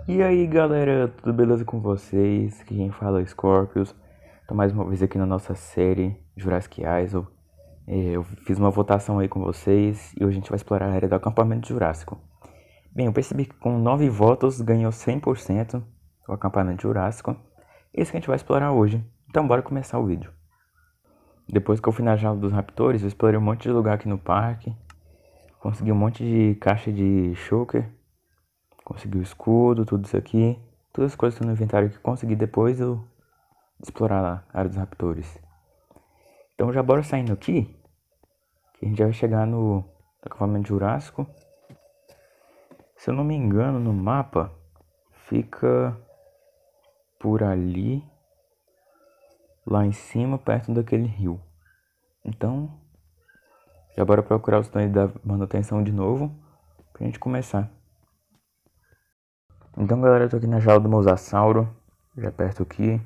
E aí galera, tudo beleza com vocês? Aqui quem fala é Scorpius. Tô mais uma vez aqui na nossa série Jurassic Isle. Eu fiz uma votação aí com vocês e hoje a gente vai explorar a área do acampamento jurássico. Bem, eu percebi que com 9 votos ganhou 100% o acampamento jurássico. Esse que a gente vai explorar hoje. Então bora começar o vídeo. Depois que eu fui na jaula dos raptores, eu explorei um monte de lugar aqui no parque. Consegui um monte de caixa de shulker. Consegui o escudo, tudo isso aqui. Todas as coisas que estão no inventário que consegui depois eu explorar a área dos raptores. Então já bora saindo aqui. Que a gente já vai chegar no acampamento jurássico. Se eu não me engano, no mapa fica por ali. Lá em cima, perto daquele rio. Então já bora procurar os tons da manutenção de novo. Pra gente começar. Então galera, eu tô aqui na jaula do Mosasauro. Já perto aqui.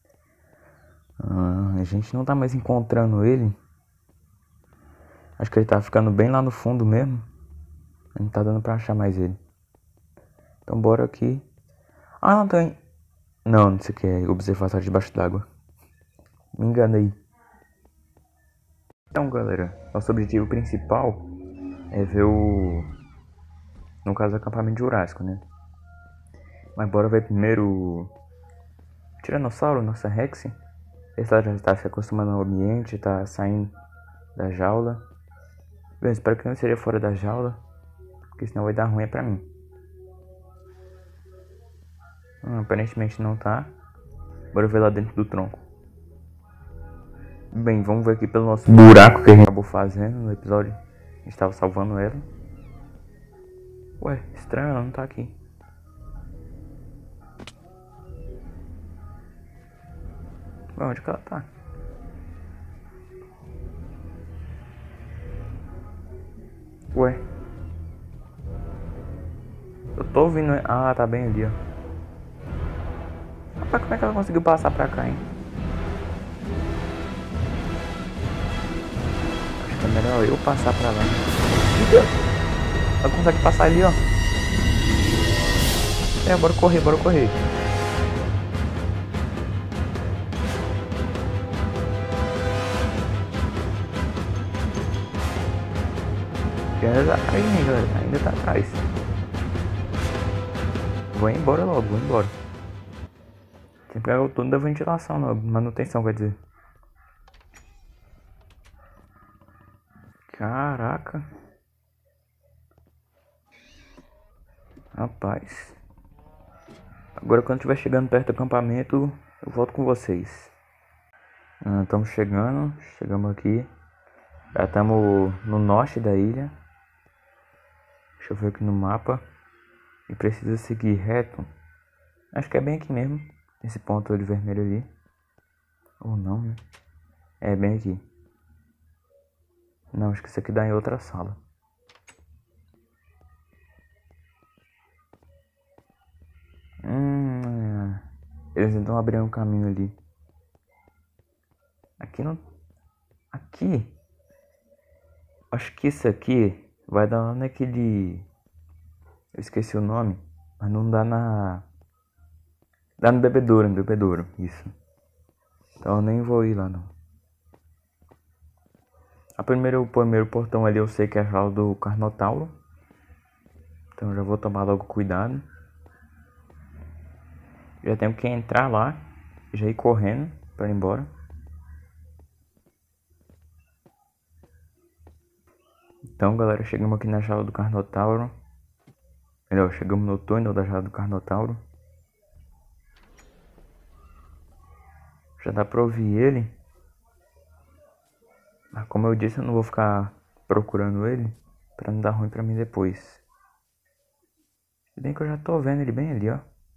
A gente não tá mais encontrando ele. Acho que ele tá ficando bem lá no fundo mesmo. Não tá dando pra achar mais ele. Então bora aqui. Ah, não tem. Não, isso aqui é observatório debaixo d'água. Me enganei. Então galera, nosso objetivo principal é ver o... No caso, o acampamento jurássico, né? Mas bora ver primeiro o Tiranossauro, nossa Rex. Esse já está se acostumando ao ambiente, tá saindo da jaula. Bem, espero que não seja fora da jaula, porque senão vai dar ruim pra mim. Aparentemente não tá. Bora ver lá dentro do tronco. Bem, vamos ver aqui pelo nosso buraco que a gente acabou fazendo no episódio. A gente estava salvando ela. Ué, estranho, ela não tá aqui. Ué, onde que ela tá? Ué. Eu tô ouvindo... Ah, tá bem ali, ó. Rapaz, como é que ela conseguiu passar pra cá, hein? Acho que é melhor eu passar pra lá. Ela consegue passar ali, ó. Bora correr, bora correr. Aí, galera, ainda tá atrás. Vou embora logo, vou embora. Tem que pegar o turno da ventilação, não, manutenção, quer dizer. Caraca. Rapaz. Agora quando estiver chegando perto do acampamento, eu volto com vocês. Estamos chegando, chegamos aqui. Já estamos no norte da ilha. Deixa eu ver aqui no mapa. E precisa seguir reto. Acho que é bem aqui mesmo. Esse ponto de vermelho ali. Ou não, né? É bem aqui. Não, acho que isso aqui dá em outra sala. Eles então abriram um caminho ali. Aqui não... Aqui... Acho que isso aqui vai dar lá naquele... Eu esqueci o nome. Mas não dá na... Dá no bebedouro, isso. Então eu nem vou ir lá não. O primeiro portão ali eu sei que é a jaula do Carnotauro. Então eu já vou tomar logo cuidado. Já tenho que entrar lá. Já ir correndo para ir embora. Então galera, chegamos aqui na jaula do Carnotauro. Melhor, chegamos no túnel da jaula do Carnotauro. Já dá pra ouvir ele. Mas como eu disse, eu não vou ficar procurando ele pra não dar ruim pra mim depois. Se bem que eu já tô vendo ele bem ali, ó.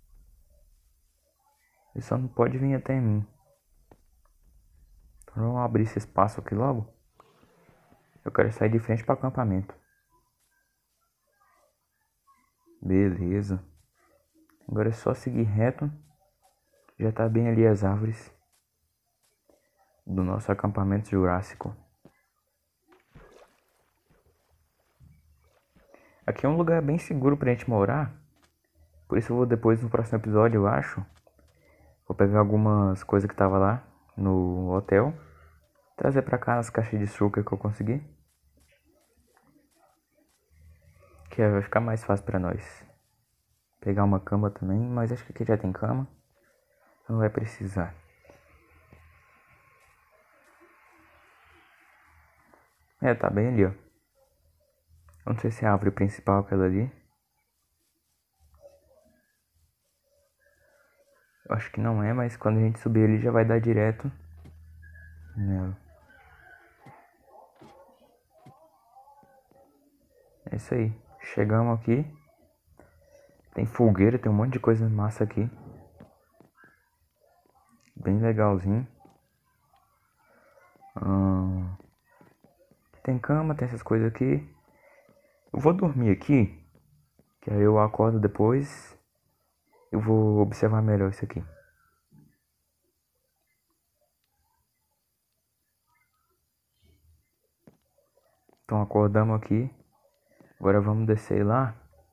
Ele só não pode vir até mim. Então vamos abrir esse espaço aqui logo. Eu quero sair de frente para o acampamento. Beleza. Agora é só seguir reto. Já tá bem ali as árvores do nosso acampamento jurássico. Aqui é um lugar bem seguro pra gente morar. Por isso eu vou depois, no próximo episódio, eu acho, vou pegar algumas coisas que tava lá no hotel, trazer pra cá nas caixas de sucre que eu consegui. Que vai ficar mais fácil pra nós. Pegar uma cama também, mas acho que aqui já tem cama. Não vai precisar. Tá bem ali, ó. Eu não sei se é a árvore principal aquela ali. Eu acho que não é, mas quando a gente subir ali já vai dar direto nela. É isso aí. Chegamos aqui. Tem fogueira, tem um monte de coisa massa aqui. Bem legalzinho. Tem cama, tem essas coisas aqui. Eu vou dormir aqui, que aí eu acordo depois. Eu vou observar melhor isso aqui. Então acordamos aqui. Agora vamos descer lá.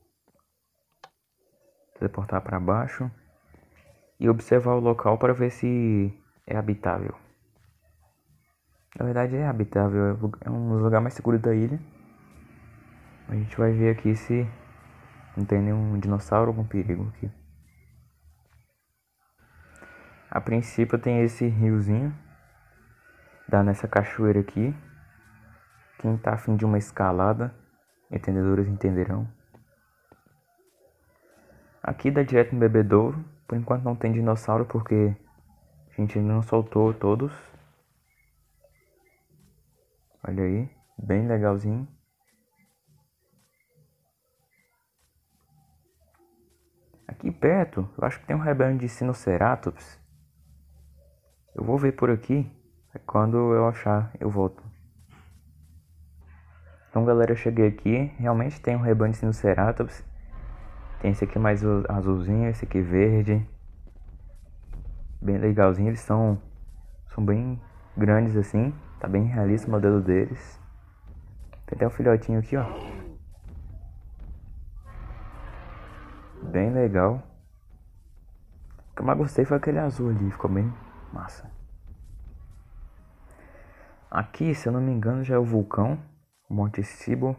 Teleportar para baixo. E observar o local para ver se é habitável. Na verdade é habitável. É um dos lugares mais seguros da ilha. A gente vai ver aqui se não tem nenhum dinossauro ou algum perigo aqui. A princípio tem esse riozinho. Dá nessa cachoeira aqui. Quem tá afim de uma escalada, entendedores entenderão. Aqui dá direto no bebedouro. Por enquanto não tem dinossauro porque a gente ainda não soltou todos. Olha aí, bem legalzinho. Aqui perto, eu acho que tem um rebanho de Sinoceratops. Eu vou ver por aqui. Quando eu achar, eu volto. Então galera, eu cheguei aqui. Realmente tem um rebanho de Sinoceratops. Tem esse aqui mais azulzinho, esse aqui verde. Bem legalzinho, eles são bem grandes assim. Tá bem realista o modelo deles. Tem até um filhotinho aqui, ó. Bem legal. O que eu mais gostei foi aquele azul ali, ficou bem massa. Aqui, se eu não me engano, já é o vulcão, o Monte Sibo.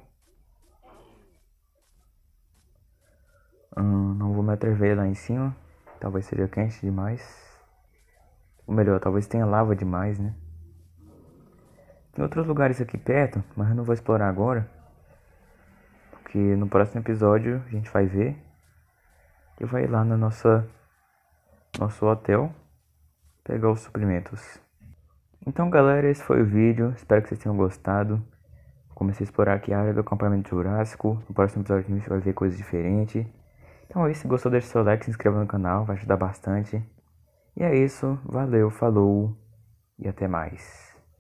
Não vou me atrever lá em cima, talvez seja quente demais. Ou melhor, talvez tenha lava demais, né? Tem outros lugares aqui perto, mas eu não vou explorar agora. Porque no próximo episódio a gente vai ver. E vai lá no nosso hotel pegar os suprimentos. Então galera, esse foi o vídeo, espero que vocês tenham gostado. Comecei a explorar aqui a área do acampamento jurássico. No próximo episódio a gente vai ver coisas diferentes. Então é isso, se gostou deixa seu like, se inscreva no canal, vai ajudar bastante. E é isso, valeu, falou e até mais.